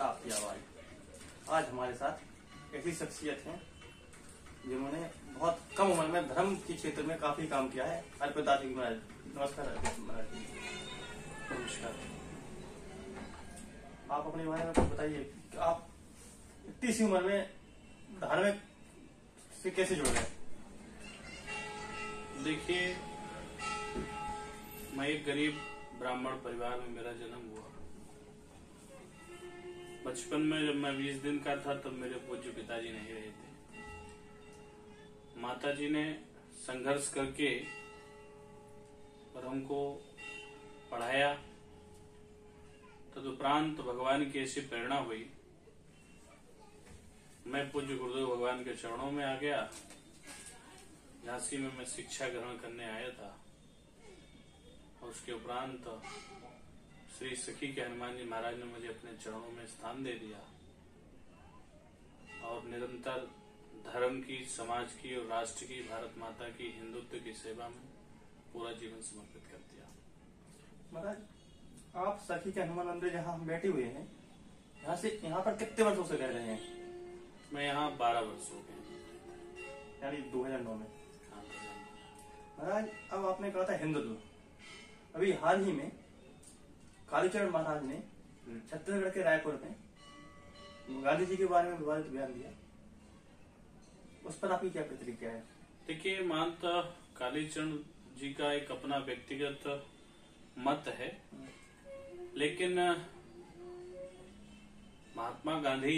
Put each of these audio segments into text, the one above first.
आपकी आवाज। आज हमारे साथ ऐसी शख्सियत हैं जिन्होंने बहुत कम उम्र में धर्म के क्षेत्र में काफी काम किया है। अर्पिता जी महाराज, नमस्कार। महाराज जी नमस्कार। आप अपने बारे में कुछ बताइए कि आप इतनी सी उम्र में धार्मिक से कैसे जुड़ गए? देखिए, मैं एक गरीब ब्राह्मण परिवार में मेरा जन्म हुआ। बचपन में जब मैं 20 दिन का था तब मेरे पूज्य पिताजी नहीं रहे थे। माताजी ने संघर्ष करके और हमको पढ़ाया। तदुपरांत भगवान की ऐसी प्रेरणा हुई, मैं पूज्य गुरुदेव भगवान के चरणों में आ गया। झांसी में मैं शिक्षा ग्रहण करने आया था और उसके उपरांत श्री सखी के हनुमान जी महाराज ने मुझे अपने चरणों में स्थान दे दिया और निरंतर धर्म की, समाज की और राष्ट्र की, भारत माता की, हिंदुत्व की सेवा में पूरा जीवन समर्पित कर दिया। महाराज, आप सखी के हनुमान मंदिर जहाँ हम बैठे हुए हैं, यहाँ पर कितने वर्षों से रह रहे हैं? मैं यहाँ 12 वर्ष हो गए, यानी 2009 में। हाँ, महाराज, अब आपने कहा था हिंदुत्व। अभी हाल ही में कालीचरण महाराज ने छत्तीसगढ़ के रायपुर में गांधी जी के बारे में विवादित बयान दिया। उस पर आपकी क्या प्रतिक्रिया है? देखिए, मानता कालीचरण जी का एक अपना व्यक्तिगत मत है, लेकिन महात्मा गांधी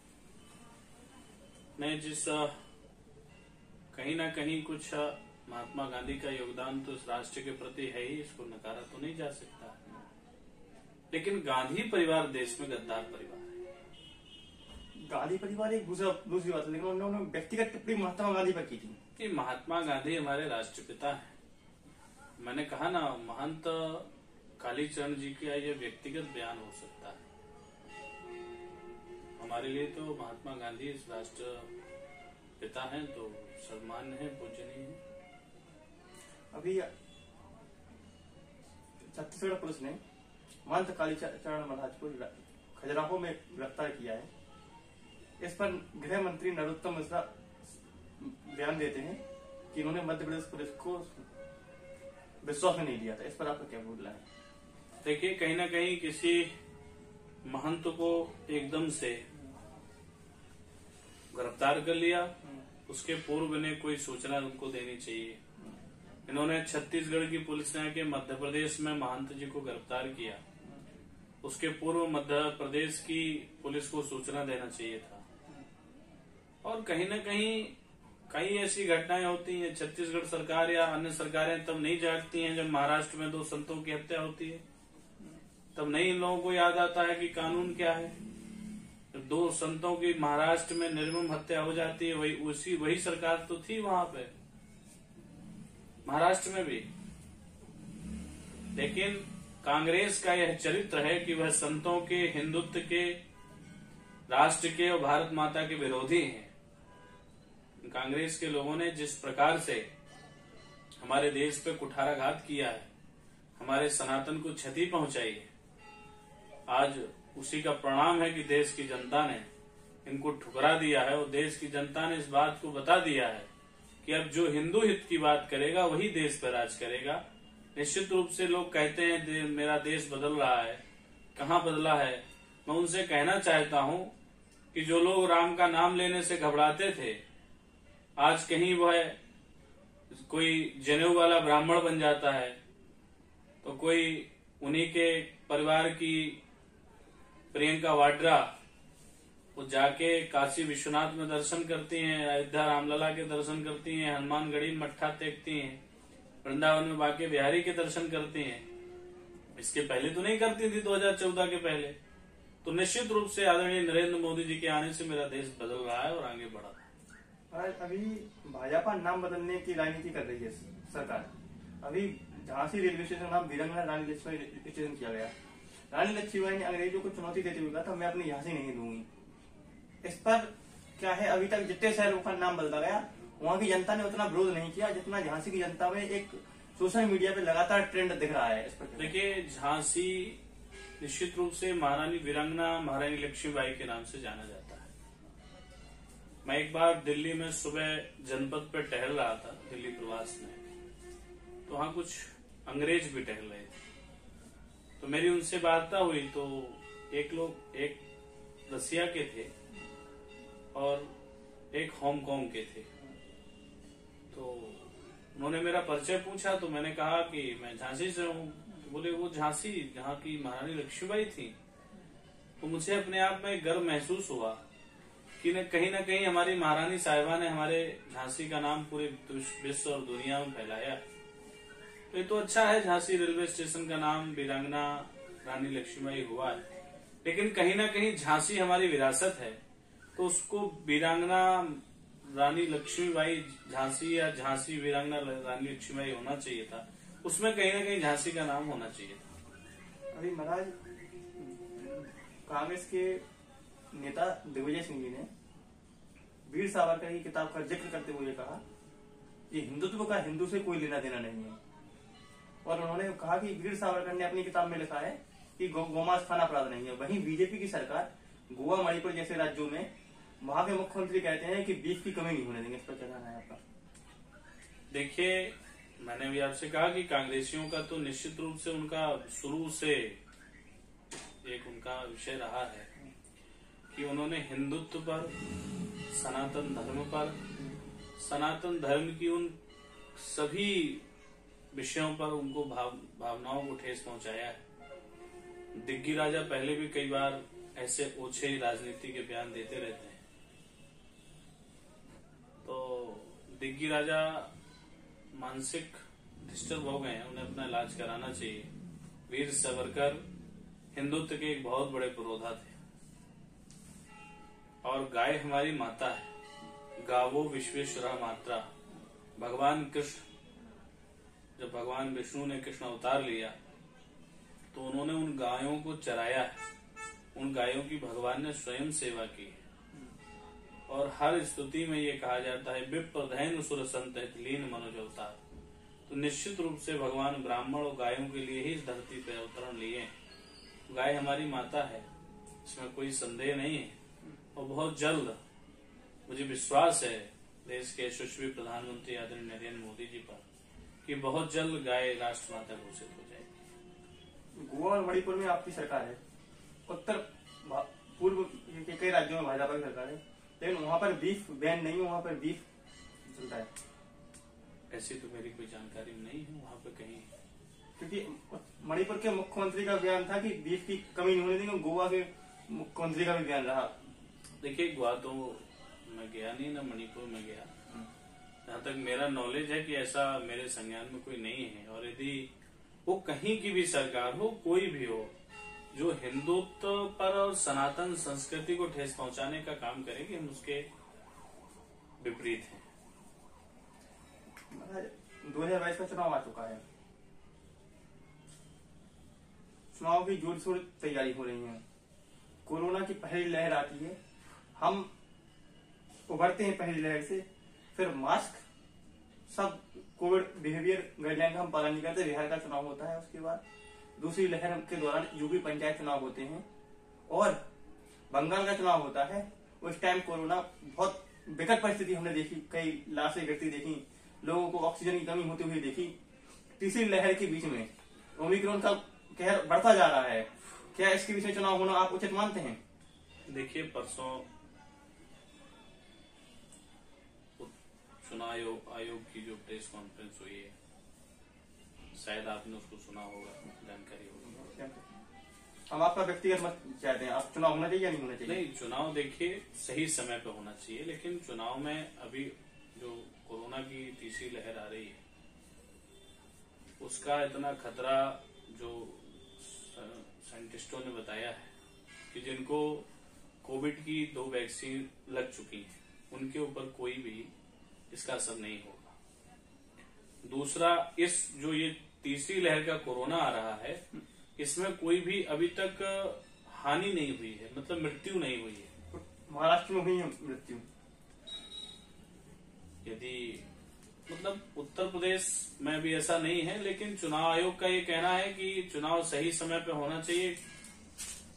ने जिस कहीं ना कहीं कुछ महात्मा गांधी का योगदान तो इस राष्ट्र के प्रति है ही, इसको नकारा तो नहीं जा सकता। लेकिन गांधी परिवार देश में गद्दार परिवार है। गांधी परिवार एक दूसरी बात है, लेकिन उन्होंने व्यक्तिगत टिप्पणी महात्मा गांधी पर की थी कि महात्मा गांधी हमारे राष्ट्रपिता हैं। मैंने कहा ना, महंत कालीचरण जी का ये व्यक्तिगत बयान हो सकता है। हमारे लिए तो महात्मा गांधी इस राष्ट्र पिता हैं, तो सम्मान्य है, पूजनीय है। अभी छत्तीसगढ़ पुलिस ने महंत कालीचरण महाराज को खजुराहो में गिरफ्तार किया है। इस पर गृह मंत्री नरोत्तम मिश्रा बयान देते हैं कि इन्होंने मध्य प्रदेश पुलिस को विश्वास में नहीं लिया था। इस पर आपका क्या बोलना है? देखिए, कहीं ना कहीं किसी महंत को एकदम से गिरफ्तार कर लिया, उसके पूर्व इन्हें कोई सूचना उनको देनी चाहिए। इन्होंने छत्तीसगढ़ की पुलिस ने आके मध्य प्रदेश में महंत जी को गिरफ्तार किया, उसके पूर्व मध्य प्रदेश की पुलिस को सूचना देना चाहिए था। और कहीं न कहीं कई ऐसी घटनाएं होती हैं, छत्तीसगढ़ सरकार या अन्य सरकारें तब नहीं जागती हैं जब महाराष्ट्र में 2 संतों की हत्या होती है। तब नहीं इन लोगों को याद आता है कि कानून क्या है। जब 2 संतों की महाराष्ट्र में निर्मम हत्या हो जाती है, वही सरकार तो थी वहां पे, महाराष्ट्र में भी। लेकिन कांग्रेस का यह चरित्र है कि वह संतों के, हिंदुत्व के, राष्ट्र के और भारत माता के विरोधी हैं। कांग्रेस के लोगों ने जिस प्रकार से हमारे देश पे कुठाराघात किया है, हमारे सनातन को क्षति पहुंचाई है, आज उसी का परिणाम है कि देश की जनता ने इनको ठुकरा दिया है। और देश की जनता ने इस बात को बता दिया है कि अब जो हिंदू हित की बात करेगा वही देश पर राज करेगा। निश्चित रूप से लोग कहते हैं मेरा देश बदल रहा है, कहाँ बदला है? मैं उनसे कहना चाहता हूँ कि जो लोग राम का नाम लेने से घबराते थे, आज कहीं वह कोई जनेऊ वाला ब्राह्मण बन जाता है, तो कोई उन्हीं के परिवार की प्रियंका वाड्रा वो जाके काशी विश्वनाथ में दर्शन करती हैं, अयोध्या रामलला के दर्शन करती हैं, हनुमानगढ़ी मट्ठा टेकती हैं, वृंदावन में बांके बिहारी के दर्शन करती हैं। इसके पहले तो नहीं करती थी, 2014 के पहले। तो निश्चित रूप से आदरणीय नरेंद्र मोदी जी के आने से मेरा देश बदल रहा है और आगे बढ़ रहा है। अभी भाजपा नाम बदलने की राजनीति कर रही है सरकार। अभी झांसी रेलवे स्टेशन का नाम वीरांगना रानी लक्ष्मीबाई स्टेशन किया गया। रानी लक्ष्मीबाई ने अंग्रेजों को चुनौती देते हुए कहा था, मैं अपनी झांसी नहीं दूंगी। इस पर क्या है, अभी तक जितने शहरों का नाम बदला गया वहां की जनता ने उतना विरोध नहीं किया जितना झांसी की जनता में एक सोशल मीडिया पे लगातार ट्रेंड दिख रहा है। इस पर देखिए, झांसी निश्चित रूप से महारानी वीरांगना महारानी लक्ष्मीबाई के नाम से जाना जाता है। मैं एक बार दिल्ली में सुबह जनपद पर टहल रहा था, दिल्ली प्रवास में, तो वहां कुछ अंग्रेज भी टहल रहे थे। तो मेरी उनसे वार्ता हुई तो एक रसिया के थे और एक हांगकांग के थे। तो उन्होंने मेरा परिचय पूछा तो मैंने कहा कि मैं झांसी से हूँ। तो बोले वो झांसी जहाँ की महारानी लक्ष्मीबाई थी। तो मुझे अपने आप में गर्व महसूस हुआ कि कहीं ना कहीं हमारी महारानी साहिबा ने हमारे झांसी का नाम पूरे विश्व और दुनिया में फैलाया। तो ये तो अच्छा है, झांसी रेलवे स्टेशन का नाम वीरांगना रानी लक्ष्मीबाई हुआ है, लेकिन कहीं ना कहीं झांसी हमारी विरासत है, तो उसको वीरांगना रानी लक्ष्मीबाई झांसी या झांसी वीरांगना रानी लक्ष्मीबाई होना चाहिए था। उसमें कहीं ना कहीं झांसी का नाम होना चाहिए था। अभी महाराज कांग्रेस के नेता दिग्विजय सिंह जी ने वीर सावरकर की किताब का जिक्र करते हुए कहा कि हिंदुत्व का हिंदू से कोई लेना देना नहीं है। और उन्होंने कहा कि वीर सावरकर ने अपनी किताब में लिखा है कि गोमांस खाना अपराध नहीं है। वहीं बीजेपी की सरकार गोवा, मणिपुर जैसे राज्यों में वहां के मुख्यमंत्री कहते हैं कि बीफ की कमी नहीं होने देंगे। इस पर क्या कहना है आपका? देखिए, मैंने भी आपसे कहा कि कांग्रेसियों का तो निश्चित रूप से उनका शुरू से एक उनका विषय रहा है कि उन्होंने हिंदुत्व पर, सनातन धर्म पर, सनातन धर्म की उन सभी विषयों पर उनको भावनाओं को ठेस पहुंचाया है। दिग्गी राजा पहले भी कई बार ऐसे ओछे राजनीति के बयान देते रहते हैं। तो दिग्गी राजा मानसिक डिस्टर्ब हो गए हैं, उन्हें अपना इलाज कराना चाहिए। वीर सावरकर हिंदुत्व के एक बहुत बड़े पुरोधा थे। और गाय हमारी माता है, गावो विश्वेश्वरा मात्रा। भगवान कृष्ण, जब भगवान विष्णु ने कृष्ण अवतार लिया तो उन्होंने उन गायों को चराया है। उन गायों की भगवान ने स्वयं सेवा की है। और हर स्तुति में ये कहा जाता है विप्रधैन सुर संत लीन मनोज अवतार। तो निश्चित रूप से भगवान ब्राह्मण और गायों के लिए ही इस धरती पर अवतरण लिए। गाय हमारी माता है, इसमें कोई संदेह नहीं है। और बहुत जल्द मुझे विश्वास है देश के यशस्वी प्रधानमंत्री आदरणीय नरेंद्र मोदी जी पर कि बहुत जल्द गाय राष्ट्रमाता घोषित हो जाएगी। गोवा और मणिपुर में आपकी सरकार है, उत्तर पूर्व के कई राज्यों में भाजपा की सरकार है, लेकिन वहाँ पर बीफ बैन नहीं है, वहाँ पर बीफ चलता है। ऐसी तो मेरी कोई जानकारी नहीं है वहाँ पे कहीं। क्योंकि मणिपुर के मुख्यमंत्री का बयान था कि बीफ की कमी नहीं होने देंगे। गोवा के मुख्यमंत्री का भी बयान रहा। देखिए, गोवा तो मैं गया नहीं, ना मणिपुर में गया। जहाँ तक मेरा नॉलेज है कि ऐसा मेरे संज्ञान में कोई नहीं है। और यदि वो कहीं की भी सरकार हो, कोई भी हो, जो हिंदुत्व पर और सनातन संस्कृति को ठेस पहुंचाने का काम करेगी, हम उसके विपरीत हैं। 2022 का चुनाव आ चुका है, चुनाव की जोर शोर तैयारी हो रही है। कोरोना की पहली लहर आती है, हम उभरते हैं पहली लहर से, फिर मास्क, सब कोविड बिहेवियर गाइडलाइन का हम पालन नहीं करते। बिहार का चुनाव होता है, उसके बाद दूसरी लहर के दौरान यूपी पंचायत चुनाव होते हैं और बंगाल का चुनाव होता है। उस टाइम कोरोना बहुत विकट परिस्थिति हमने देखी, कई लाशें गिरती देखी, लोगों को ऑक्सीजन की कमी होती हुई देखी। तीसरी लहर के बीच में ओमिक्रॉन का कहर बढ़ता जा रहा है। क्या इसके विषय चुनाव होना आप उचित मानते हैं? देखिए, परसों चुनाव आयोग की जो प्रेस कॉन्फ्रेंस हुई है, शायद आपने उसको सुना होगा, जानकारी होगी। हम आपका व्यक्तिगत मत चाहते हैं, आप चुनाव होना चाहिए या नहीं होना चाहिए? नहीं, चुनाव देखिए सही समय पे होना चाहिए, लेकिन चुनाव में अभी जो कोरोना की तीसरी लहर आ रही है उसका इतना खतरा जो साइंटिस्टों ने बताया है कि जिनको कोविड की 2 वैक्सीन लग चुकी हैं उनके ऊपर कोई भी इसका असर नहीं होगा। दूसरा, इस जो ये तीसरी लहर का कोरोना आ रहा है, इसमें कोई भी अभी तक हानि नहीं हुई है, मतलब मृत्यु नहीं हुई है। महाराष्ट्र में हुई है मृत्यु। यदि मतलब उत्तर प्रदेश में भी ऐसा नहीं है, लेकिन चुनाव आयोग का ये कहना है कि चुनाव सही समय पे होना चाहिए।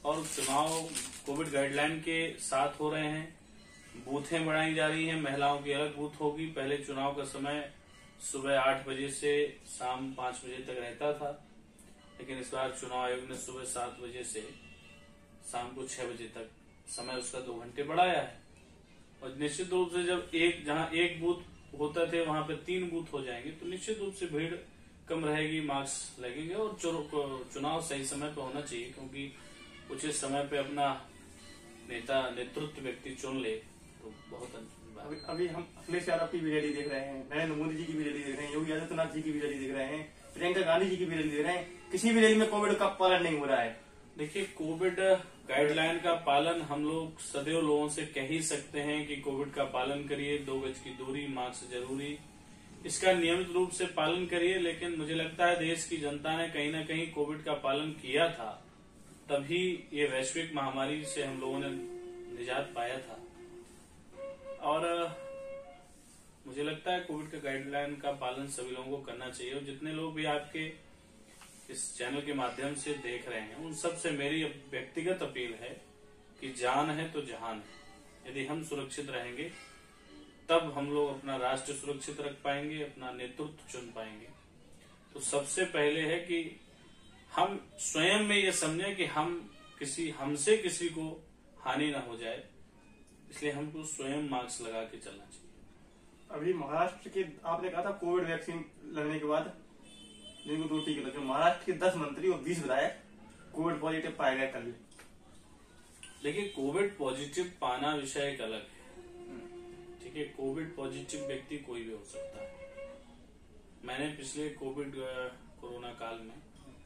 और चुनाव कोविड गाइडलाइन के साथ हो रहे हैं। बूथें बढ़ाई जा रही हैं, महिलाओं की अलग बूथ होगी। पहले चुनाव का समय सुबह 8 बजे से शाम 5 बजे तक रहता था, लेकिन इस बार चुनाव आयोग ने सुबह 7 बजे से शाम को 6 बजे तक समय उसका 2 घंटे बढ़ाया है। और निश्चित रूप से जब जहां एक बूथ होता थे वहां पे 3 बूथ हो जाएंगे, तो निश्चित रूप से भीड़ कम रहेगी, मास्क लगेंगे और चुनाव सही समय पर होना चाहिए, क्योंकि उचित समय पे अपना नेतृत्व व्यक्ति चुन ले तो बहुत अभी हम अखिलेश यादव की भी रैली देख रहे हैं, नरेंद्र मोदी जी की भी रैली देख रहे हैं, योगी आदित्यनाथ जी की भी रैली देख रहे हैं, प्रियंका गांधी जी की भी रैली देख रहे हैं। किसी भी रैली में कोविड का पालन नहीं हो रहा है। देखिए, कोविड गाइडलाइन का पालन हम लोग सदैव लोगों से कह ही सकते हैं कि कोविड का पालन करिए, 2 गज की दूरी, मास्क जरूरी, इसका नियमित रूप से पालन करिए। लेकिन मुझे लगता है देश की जनता ने कहीं न कहीं कोविड का पालन किया था, तभी ये वैश्विक महामारी से हम लोगों ने निजात पाया था। और मुझे लगता है कोविड का गाइडलाइन का पालन सभी लोगों को करना चाहिए। और जितने लोग भी आपके इस चैनल के माध्यम से देख रहे हैं, उन सब से मेरी व्यक्तिगत अपील है कि जान है तो जहान है। यदि हम सुरक्षित रहेंगे तब हम लोग अपना राष्ट्र सुरक्षित रख पाएंगे, अपना नेतृत्व चुन पाएंगे। तो सबसे पहले है कि हम स्वयं में ये समझें कि हमसे किसी को हानि ना हो जाए, इसलिए हमको स्वयं मास्क लगा के चलना चाहिए। अभी महाराष्ट्र के आपने कहा था कोविड वैक्सीन लगने के बाद जिनको 2 टीके लगे, महाराष्ट्र के 10 मंत्री और 20 विधायक कोविड पॉजिटिव पाए गए कल। देखिए, कोविड पॉजिटिव पाना विषय एक अलग है, ठीक है। कोविड पॉजिटिव व्यक्ति कोई भी हो सकता है। मैंने पिछले कोरोना काल में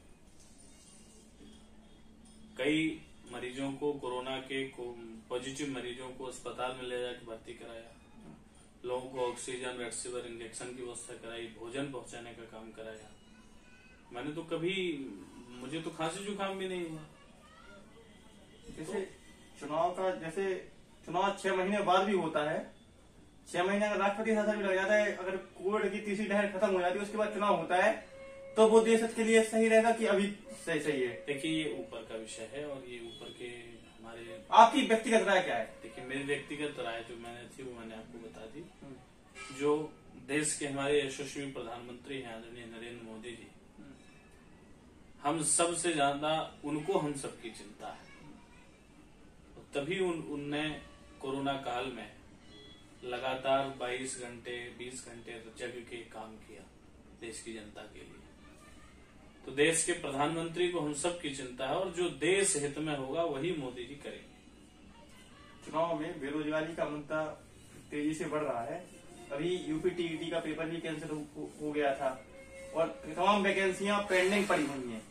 कई मरीजों को, कोरोना के पॉजिटिव मरीजों को अस्पताल में ले जाकर भर्ती कराया, लोगों को ऑक्सीजन, रेमडेसिविर इंजेक्शन की व्यवस्था कराई, भोजन पहुंचाने का काम कराया। मैंने तो मुझे तो खांसी जुकाम भी नहीं हुआ। जैसे चुनाव 6 महीने बाद भी होता है, 6 महीने अगर राष्ट्रपति शासन भी लग जाता है, अगर कोविड की तीसरी लहर खत्म हो जाती है उसके बाद चुनाव होता है, तो वो देश के लिए सही रहेगा कि अभी सही है? देखिए, ये ऊपर का विषय है और ये ऊपर के हमारे। आपकी व्यक्तिगत राय क्या है? देखिए, मेरी व्यक्तिगत राय जो वो मैंने आपको बता दी। जो देश के हमारे यशस्वी प्रधानमंत्री हैं आदरणीय नरेंद्र मोदी जी, हम सबसे ज्यादा उनको हम सबकी चिंता है। तभी उनने कोरोना काल में लगातार 22 घंटे 20 घंटे जग के काम किया देश की जनता के लिए। तो देश के प्रधानमंत्री को हम सब की चिंता है और जो देश हित में होगा वही मोदी जी करेंगे। चुनाव में बेरोजगारी का मुद्दा तेजी से बढ़ रहा है। अभी यूपी टीईटी का पेपर भी कैंसिल हो गया था और तमाम वैकेंसियां पेंडिंग पड़ी हुई हैं।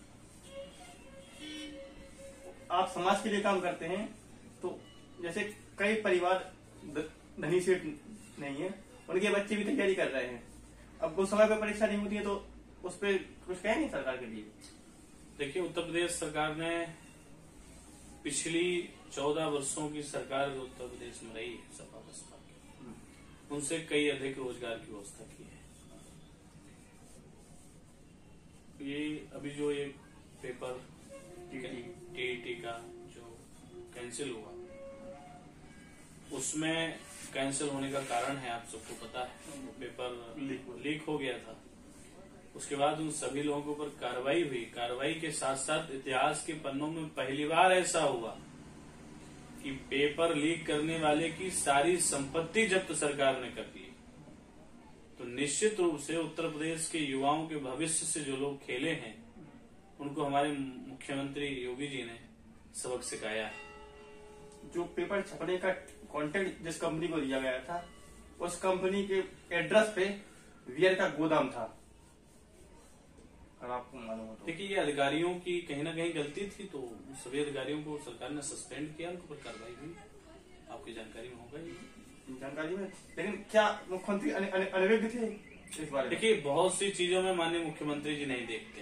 आप समाज के लिए काम करते हैं, तो जैसे कई परिवार धनी सेठ नहीं है, उनके बच्चे भी तैयारी कर रहे हैं, अब वो समय पर परीक्षा नहीं होती है, तो उस पर कुछ कहे नहीं सरकार के लिए? देखिए, उत्तर प्रदेश सरकार ने पिछली 14 वर्षों की सरकार जो उत्तर प्रदेश में रही है सपा बसपा की, उनसे कई अधिक रोजगार की व्यवस्था की है। ये अभी जो ये पेपर टीईटी का जो कैंसिल हुआ, उसमें कैंसिल होने का कारण है आप सबको पता है, वो पेपर लीक हो गया था। उसके बाद उन सभी लोगों के ऊपर कार्रवाई हुई। कार्रवाई के साथ साथ इतिहास के पन्नों में पहली बार ऐसा हुआ कि पेपर लीक करने वाले की सारी संपत्ति जब्त सरकार ने कर दी। तो निश्चित रूप से उत्तर प्रदेश के युवाओं के भविष्य से जो लोग खेले हैं, उनको हमारे मुख्यमंत्री योगी जी ने सबक सिखाया है। जो पेपर छपने का कॉन्ट्रैक्ट जिस कंपनी को दिया गया था, उस कंपनी के एड्रेस पे वियर का गोदाम था, अगर आपको मालूम हो तो। देखिए, ये अधिकारियों की कहीं ना कहीं गलती थी, तो सभी अधिकारियों को सरकार ने सस्पेंड किया, उनके ऊपर कार्रवाई हुई। आपकी जानकारी में होगा ये जानकारी में। लेकिन क्या मुख्यमंत्री अनभिज्ञ थे इस बारे में? देखिए, बहुत सी चीजों में माननीय मुख्यमंत्री जी नहीं देखते।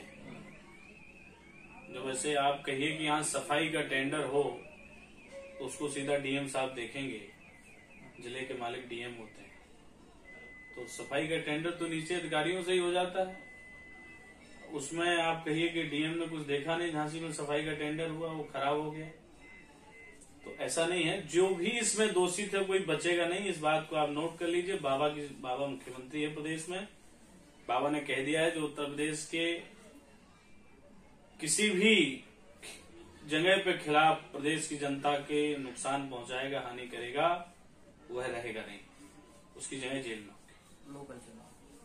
जो वैसे आप कहिए कि यहाँ सफाई का टेंडर हो तो उसको सीधा डीएम साहब देखेंगे, जिले के मालिक डीएम होते हैं, तो सफाई का टेंडर तो नीचे अधिकारियों से ही हो जाता है। उसमें आप कहिए कि डीएम ने कुछ देखा नहीं, झांसी में सफाई का टेंडर हुआ वो खराब हो गया, तो ऐसा नहीं है। जो भी इसमें दोषी थे कोई बचेगा नहीं, इस बात को आप नोट कर लीजिए। बाबा मुख्यमंत्री है प्रदेश में, बाबा ने कह दिया है जो उत्तर प्रदेश के किसी भी जगह पे खिलाफ प्रदेश की जनता के नुकसान पहुंचाएगा, हानि करेगा, वह रहेगा नहीं, उसकी जगह जेल में होगी। लोकल चुनाव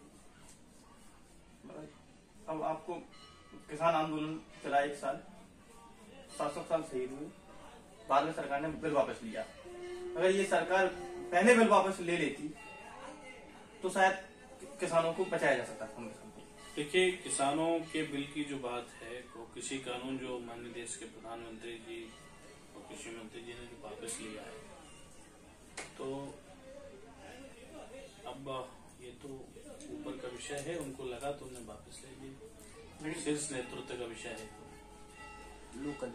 अब आपको किसान आंदोलन चला 1 साल, 700 साल शहीद हुए, बाद में सरकार ने बिल वापस लिया। अगर ये सरकार पहले बिल वापस ले लेती तो शायद किसानों को बचाया जा सकता था। देखिए, किसानों के बिल की जो बात है, वो कृषि कानून जो माननीय देश के प्रधानमंत्री जी और कृषि मंत्री जी ने जो वापस लिया है, तो अब ये तो ऊपर का विषय है, उनको लगा तो उन्हें वापस ले लिया, शीर्ष नेतृत्व का विषय है। तो लोकल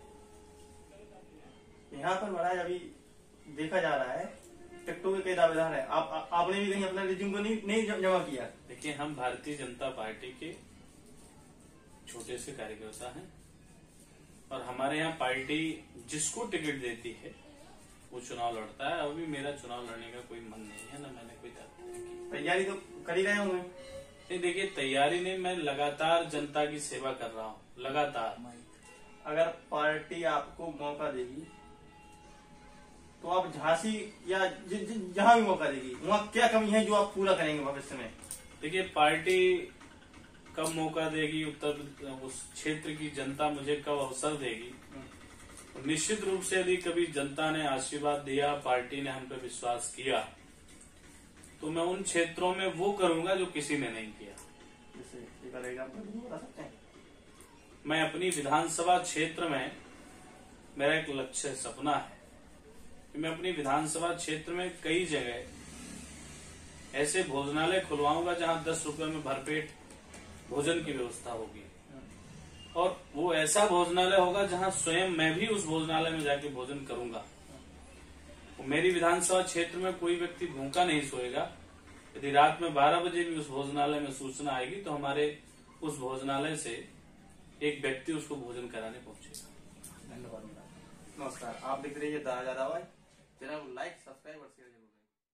यहाँ पर महाराज अभी देखा जा रहा है टिकटों के कई दावेदार है। आपने भी कहीं अपना रिज्यूम को नहीं जमा किया। देखिए, हम भारतीय जनता पार्टी के छोटे से कार्यकर्ता हैं और हमारे यहाँ पार्टी जिसको टिकट देती है वो चुनाव लड़ता है। अभी मेरा चुनाव लड़ने का कोई मन नहीं है, ना मैंने कोई तैयारी तो कर ही रहे होंगे। नहीं, देखिए, तैयारी नहीं, मैं लगातार जनता की सेवा कर रहा हूँ, लगातार। अगर पार्टी आपको मौका देगी तो आप झांसी या जहां भी मौका देगी वहाँ क्या कमी है जो आप पूरा करेंगे भविष्य में? देखिए, पार्टी कब मौका देगी, उस क्षेत्र की जनता मुझे कब अवसर देगी, तो निश्चित रूप से यदि कभी जनता ने आशीर्वाद दिया, पार्टी ने हम पे विश्वास किया, तो मैं उन क्षेत्रों में वो करूंगा जो किसी ने नहीं किया। बता सकते हैं? मैं अपनी विधानसभा क्षेत्र में, मेरा एक लक्ष्य सपना है कि मैं अपनी विधानसभा क्षेत्र में कई जगह ऐसे भोजनालय खुलवाऊंगा जहां 10 रुपए में भरपेट भोजन की व्यवस्था होगी, और वो ऐसा भोजनालय होगा जहां स्वयं मैं भी उस भोजनालय में जाके भोजन करूंगा। मेरी विधानसभा क्षेत्र में कोई व्यक्ति भूखा नहीं सोएगा। यदि रात में 12 बजे भी उस भोजनालय में सूचना आएगी तो हमारे उस भोजनालय से एक व्यक्ति उसको भोजन कराने पहुंचेगा। धन्यवाद। नमस्कार, आप देख रहे हैं द आजाद आवाज। चैनल को लाइक, सब्सक्राइब और शेयर